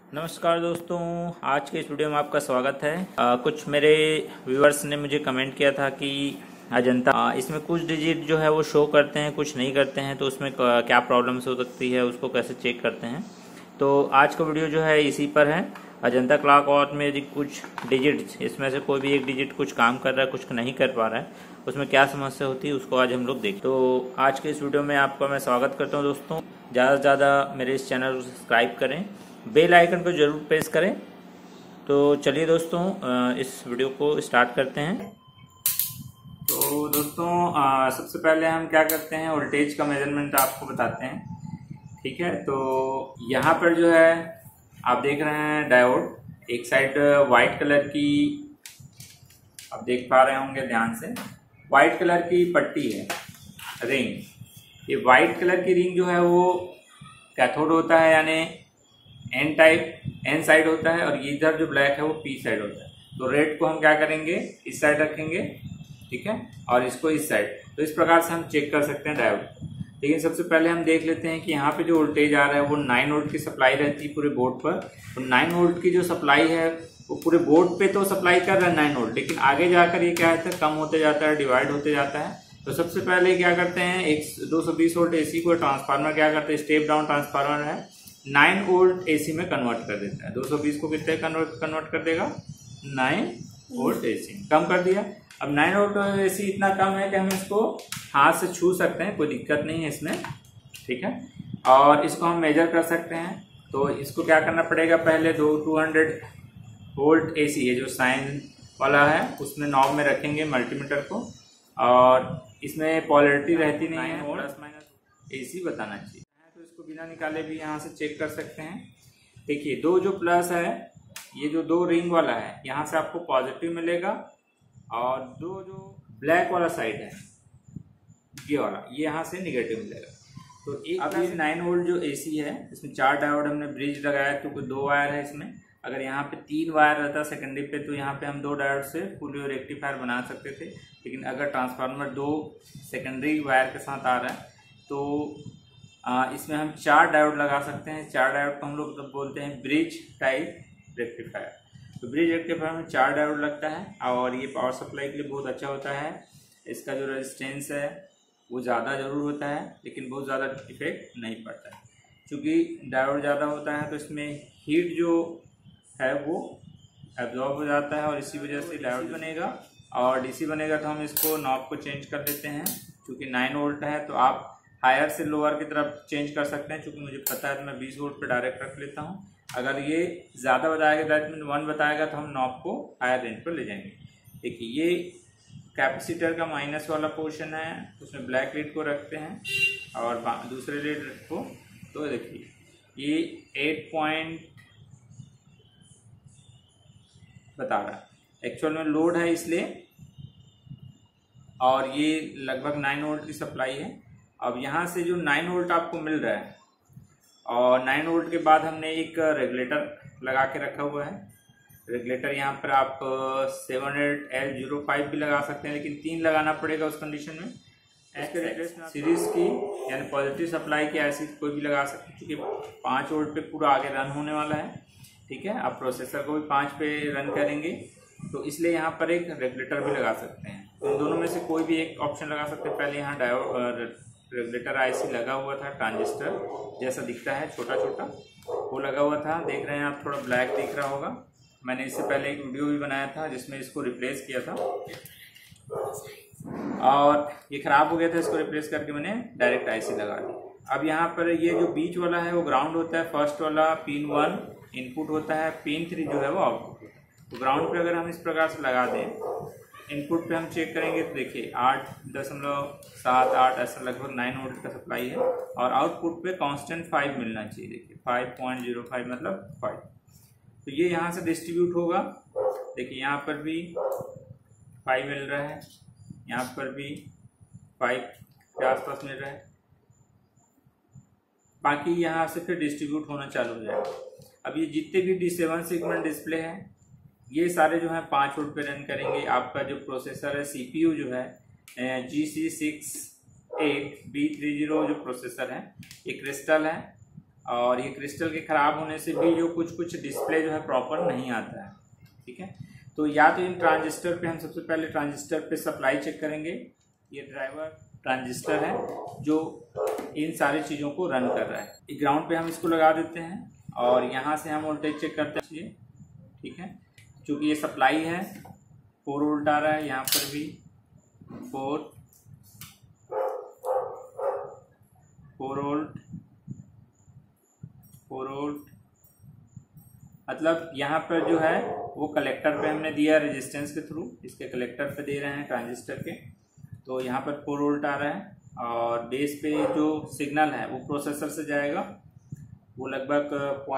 नमस्कार दोस्तों, आज के इस वीडियो में आपका स्वागत है। कुछ मेरे व्यूअर्स ने मुझे कमेंट किया था कि अजंता इसमें कुछ डिजिट जो है वो शो करते हैं, कुछ नहीं करते हैं, तो उसमें क्या प्रॉब्लम्स हो सकती है, उसको कैसे चेक करते हैं। तो आज का वीडियो जो है इसी पर है। अजंता क्लॉक वॉच में यदि कुछ डिजिट्स, इसमें से कोई भी एक डिजिट कुछ काम कर रहा है, कुछ नहीं कर पा रहा है, उसमें क्या समस्या होती है उसको आज हम लोग देखें। तो आज के इस वीडियो में आपका मैं स्वागत करता हूँ दोस्तों। ज़्यादा से ज़्यादा मेरे इस चैनल को सब्सक्राइब करें, बेल आइकन को जरूर प्रेस करें। तो चलिए दोस्तों, इस वीडियो को स्टार्ट करते हैं। तो दोस्तों, सबसे पहले हम क्या करते हैं, वोल्टेज का मेजरमेंट आपको बताते हैं। ठीक है, तो यहाँ पर जो है आप देख रहे हैं डायोड, एक साइड वाइट कलर की, आप देख पा रहे होंगे ध्यान से, वाइट कलर की पट्टी है, रिंग। ये वाइट कलर की रिंग जो है वो कैथोड होता है, यानी एन टाइप, एन साइड होता है, और इधर जो ब्लैक है वो पी साइड होता है। तो रेड को हम क्या करेंगे, इस साइड रखेंगे, ठीक है, और इसको इस साइड। तो इस प्रकार से हम चेक कर सकते हैं डायोड। लेकिन सबसे पहले हम देख लेते हैं कि यहाँ पे जो वोल्टेज आ रहा है वो 9 वोल्ट की सप्लाई रहती है पूरे बोर्ड पर। तो 9 वोल्ट की जो सप्लाई है वो पूरे बोर्ड पे तो सप्लाई कर रहा है 9 वोल्ट, लेकिन आगे जाकर ये क्या है, कम होते जाता है, डिवाइड होते जाता है। तो सबसे पहले क्या करते हैं, एक 220 वोल्ट एसी को ट्रांसफार्मर क्या करते हैं, स्टेप डाउन ट्रांसफार्मर है, 9 वोल्ट एसी में कन्वर्ट कर देता है। 220 को कितने कन्वर्ट कर देगा, 9 वोल्ट एसी। कम कर दिया। अब 9 वोल्ट एसी इतना कम है कि हम इसको हाथ से छू सकते हैं, कोई दिक्कत नहीं है इसमें, ठीक है। और इसको हम मेजर कर सकते हैं। तो इसको क्या करना पड़ेगा, पहले 200 वोल्ट एसी, ये जो साइन वाला है उसमें नॉब में रखेंगे मल्टीमीटर को, और इसमें पोलैरिटी रहती नहीं है, प्लस माइनस एसी बताना चाहिए। तो इसको बिना निकाले भी यहाँ से चेक कर सकते हैं। देखिए, दो जो प्लस है, ये जो दो रिंग वाला है, यहाँ से आपको पॉजिटिव मिलेगा, और दो जो ब्लैक वाला साइड है, ये वाला, ये यहाँ से निगेटिव मिलेगा। तो एक अब ये 9 वोल्ट जो एसी है, इसमें 4 डायोड हमने ब्रिज लगाया, तो कोई 2 वायर है इसमें। अगर यहाँ पे 3 वायर रहता सेकेंडरी पे, तो यहाँ पे हम 2 डायोड से फुल रेक्टिफायर बना सकते थे। लेकिन अगर ट्रांसफार्मर 2 सेकेंडरी वायर के साथ आ रहा है, तो इसमें हम 4 डायोड लगा सकते हैं। 4 डायोड को हम लोग तो बोलते हैं ब्रिज टाइप रेक्टिफायर। तो ब्रिज रेक्टिफायर में 4 डायोड लगता है, और ये पावर सप्लाई के लिए बहुत अच्छा होता है। इसका जो रेजिस्टेंस है वो ज़्यादा ज़रूर होता है, लेकिन बहुत ज़्यादा इफेक्ट नहीं पड़ता है। क्योंकि डायोड ज़्यादा होता है तो इसमें हीट जो है वो एब्जॉर्ब हो जाता है, और इसी वजह से डायोड बनेगा। और डीसी बनेगा तो हम इसको नॉब को चेंज कर देते हैं। क्योंकि 9 वोल्ट है तो आप हायर से लोअर की तरफ चेंज कर सकते हैं। क्योंकि मुझे पता है तो मैं 20 वोल्ट पे डायरेक्ट रख लेता हूँ। अगर ये ज़्यादा बताएगा, दैट मीन 1 बताएगा, तो हम नॉब को हायर रेंज पर ले जाएंगे। देखिए, ये कैपेसिटर का माइनस वाला पोर्शन है, उसमें ब्लैक लीड को रखते हैं, और दूसरे लीड को, तो देखिए ये 8 पॉइंट बता रहा है, एक्चुअल में लोड है इसलिए, और ये लगभग 9 वोल्ट की सप्लाई है। अब यहाँ से जो 9 वोल्ट आपको मिल रहा है, और 9 वोल्ट के बाद हमने एक रेगुलेटर लगा के रखा हुआ है। रेगुलेटर यहाँ पर आप 700L05 भी लगा सकते हैं, लेकिन 3 लगाना पड़ेगा उस कंडीशन में। सीरीज की यानी पॉजिटिव सप्लाई की ऐसी कोई भी लगा सकते हैं, क्योंकि 5 वोल्ट पे पूरा आगे रन होने वाला है, ठीक है। आप प्रोसेसर को भी 5 पे रन करेंगे, तो इसलिए यहाँ पर एक रेगुलेटर भी लगा सकते हैं। तो इन दोनों में से कोई भी एक ऑप्शन लगा सकते हैं। पहले यहाँ डायोड रेगुलेटर आईसी लगा हुआ था, ट्रांजिस्टर जैसा दिखता है, छोटा छोटा, वो लगा हुआ था। देख रहे हैं आप, थोड़ा ब्लैक दिख रहा होगा। मैंने इससे पहले एक वीडियो भी बनाया था जिसमें इसको रिप्लेस किया था, और ये ख़राब हो गया था, इसको रिप्लेस करके मैंने डायरेक्ट आईसी लगा दी। अब यहाँ पर ये जो बीच वाला है वो ग्राउंड होता है, फर्स्ट वाला पिन 1 इनपुट होता है, पिन 3 जो है वो आउटपुट होता है। तो ग्राउंड पे अगर हम इस प्रकार से लगा दें, इनपुट पे हम चेक करेंगे तो देखिए 8.78 ऐसा लगभग 9 वोल्ट का सप्लाई है, और आउटपुट पे कांस्टेंट 5 मिलना चाहिए। देखिए 5.05 मतलब 5। तो ये यहाँ से डिस्ट्रीब्यूट होगा। देखिए यहाँ पर भी 5 मिल रहा है, यहाँ पर भी 5 के आसपास मिल रहा है, बाकी यहाँ से फिर डिस्ट्रीब्यूट होना चालू हो जाएगा। अब ये जितने भी D7 सेगमेंट डिस्प्ले हैं, ये सारे जो है 5 वोल्ट पे रन करेंगे। आपका जो प्रोसेसर है, CPU जो है GC68B30 जो प्रोसेसर है, ये क्रिस्टल है, और ये क्रिस्टल के ख़राब होने से भी जो कुछ डिस्प्ले जो है प्रॉपर नहीं आता है। ठीक है, तो या तो इन ट्रांजिस्टर पे हम सबसे पहले ट्रांजिस्टर पे सप्लाई चेक करेंगे। ये ड्राइवर ट्रांजिस्टर है जो इन सारी चीज़ों को रन कर रहा है। ग्राउंड पे हम इसको लगा देते हैं और यहाँ से हम वोल्टेज चेक करते हैं। ठीक है, चूँकि ये सप्लाई है 4 वोल्ट आ रहा है, यहाँ पर भी 4 वोल्ट 4 वोल्ट, मतलब यहाँ पर जो है वो कलेक्टर पे हमने दिया रेजिस्टेंस के थ्रू, इसके कलेक्टर पे दे रहे हैं ट्रांजिस्टर के, तो यहाँ पर 4 वोल्ट आ रहा है। और बेस पे जो सिग्नल है वो प्रोसेसर से जाएगा, वो लगभग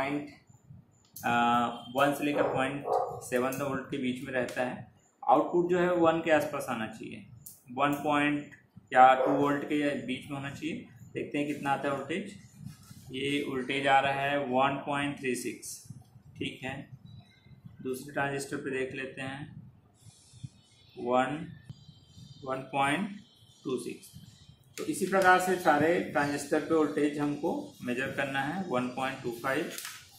0.1 से लेकर 0.7 वोल्ट के बीच में रहता है। आउटपुट जो है 1 के आसपास आना चाहिए, 1 या 2 वोल्ट के बीच में होना चाहिए। देखते हैं कितना आता है वोल्टेज। ये वोल्टेज आ रहा है 1.36। ठीक है, दूसरे ट्रांजिस्टर पे देख लेते हैं 1.26। तो इसी प्रकार से सारे ट्रांजिस्टर पे वोल्टेज हमको मेजर करना है 1.25।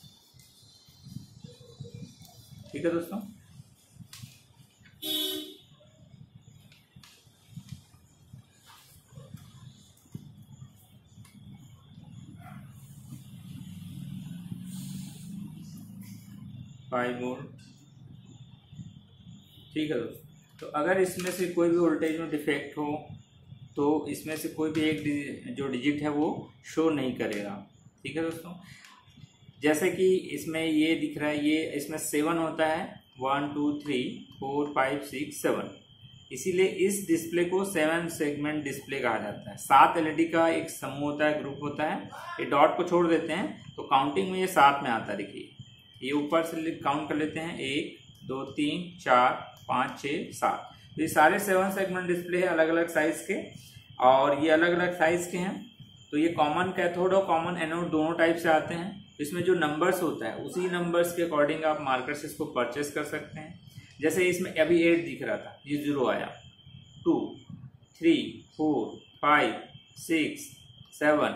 ठीक है दोस्तों, वोल्ट। ठीक है दोस्तों, तो अगर इसमें से कोई भी वोल्टेज में डिफेक्ट हो तो इसमें से कोई भी एक जो डिजिट है वो शो नहीं करेगा। ठीक है दोस्तों, जैसे कि इसमें ये दिख रहा है, ये इसमें 7 होता है, 1 2 3 4 5 6 7, इसीलिए इस डिस्प्ले को 7 सेगमेंट डिस्प्ले कहा जाता है। 7 एलईडी का एक समूह होता है, ग्रुप होता है। ये डॉट को छोड़ देते हैं तो काउंटिंग में ये 7 में आता है। देखिए ये ऊपर से काउंट कर लेते हैं, 1 2 3 4 5 6 7। ये सारे 7 सेगमेंट डिस्प्ले है अलग अलग साइज के, और ये अलग अलग साइज के हैं। तो ये कॉमन कैथोड और कॉमन एनोड दोनों टाइप से आते हैं। इसमें जो नंबर्स होता है उसी नंबर्स के अकॉर्डिंग आप मार्केट से इसको परचेस कर सकते हैं। जैसे इसमें अभी 8 दिख रहा था, ये 0 आया, 2 3 4 5 6 7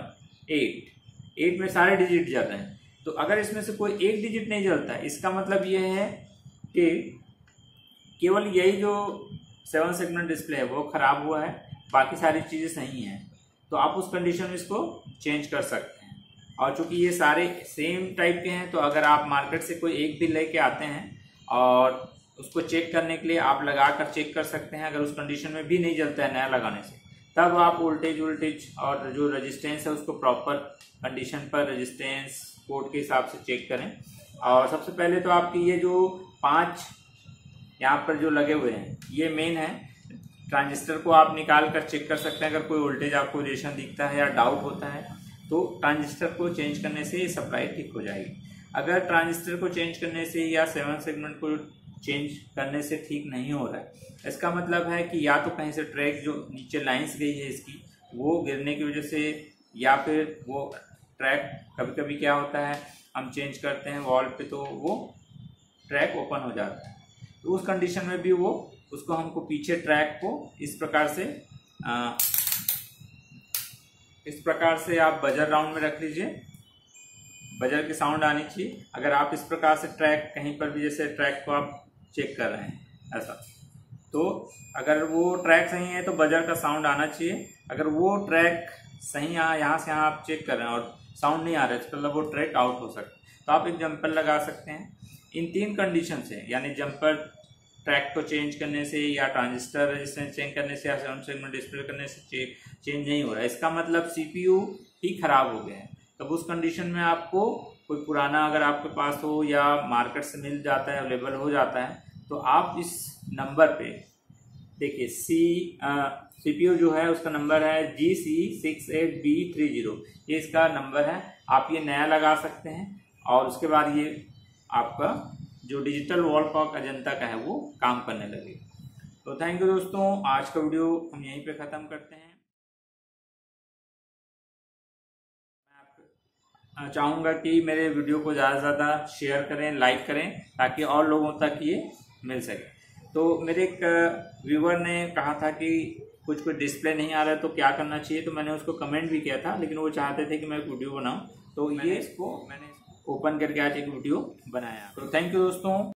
8 में सारे डिजिट जल रहे हैं। तो अगर इसमें से कोई एक डिजिट नहीं जलता है, इसका मतलब ये है कि केवल यही जो 7 सेगमेंट डिस्प्ले है वो खराब हुआ है, बाकी सारी चीज़ें सही हैं। तो आप उस कंडीशन में इसको चेंज कर सकते हैं। और चूंकि ये सारे सेम टाइप के हैं, तो अगर आप मार्केट से कोई एक भी लेके आते हैं और उसको चेक करने के लिए आप लगा कर चेक कर सकते हैं। अगर उस कंडीशन में भी नहीं जलता है नया लगाने से, तब आप वोल्टेज और जो रेजिस्टेंस है उसको प्रॉपर कंडीशन पर रेजिस्टेंस कोड के हिसाब से चेक करें। और सबसे पहले तो आपकी ये जो 5 यहाँ पर जो लगे हुए हैं ये मेन है। ट्रांजिस्टर को आप निकाल कर चेक कर सकते हैं। अगर कोई वोल्टेज आपको वेरिएशन दिखता है या डाउट होता है तो ट्रांजिस्टर को चेंज करने से ये सप्लाई ठीक हो जाएगी। अगर ट्रांजिस्टर को चेंज करने से या 7 सेगमेंट को चेंज करने से ठीक नहीं हो रहा है, इसका मतलब है कि या तो कहीं से ट्रैक जो नीचे लाइंस गई है इसकी वो गिरने की वजह से, या फिर वो ट्रैक कभी कभी क्या होता है हम चेंज करते हैं वॉल पे तो वो ट्रैक ओपन हो जाता है। तो उस कंडीशन में भी वो उसको हमको पीछे ट्रैक को इस प्रकार से आप बजर राउंड में रख लीजिए, बजर की साउंड आनी चाहिए। अगर आप इस प्रकार से ट्रैक कहीं पर भी जैसे ट्रैक को आप चेक कर रहे हैं ऐसा, तो अगर वो ट्रैक सही है तो बजर का साउंड आना चाहिए। अगर वो ट्रैक सही यहाँ से यहाँ आप चेक कर रहे हैं और साउंड नहीं आ रहा है तो मतलब वो ट्रैक आउट हो सकता है। तो आप एक जंपर लगा सकते हैं। इन 3 कंडीशन से, यानी जंपर ट्रैक को चेंज करने से या ट्रांजिस्टर रेजिस्टेंस चेंज करने से या 7 सेगमेंट डिस्प्ले करने से चेंज नहीं हो रहा है, इसका मतलब सीपीयू ही खराब हो गया है। तब उस कंडीशन में आपको कोई पुराना अगर आपके पास हो या मार्केट से मिल जाता है, अवेलेबल हो जाता है, तो आप इस नंबर पे देखिए सीपीयू जो है उसका नंबर है GC68B30, ये इसका नंबर है। आप ये नया लगा सकते हैं और उसके बाद ये आपका जो डिजिटल वॉल क्लॉक अजंता का है वो काम करने लगेगा। तो थैंक यू दोस्तों, आज का वीडियो हम यहीं पे ख़त्म करते हैं। मैं चाहूँगा कि मेरे वीडियो को ज़्यादा से ज़्यादा शेयर करें, लाइक करें, ताकि और लोगों तक ये मिल सके। तो मेरे एक व्यूअर ने कहा था कि कुछ डिस्प्ले नहीं आ रहा है तो क्या करना चाहिए। तो मैंने उसको कमेंट भी किया था, लेकिन वो चाहते थे कि मैं एक वीडियो बनाऊं, तो मैंने इसको ओपन करके आज एक वीडियो बनाया। तो थैंक यू दोस्तों।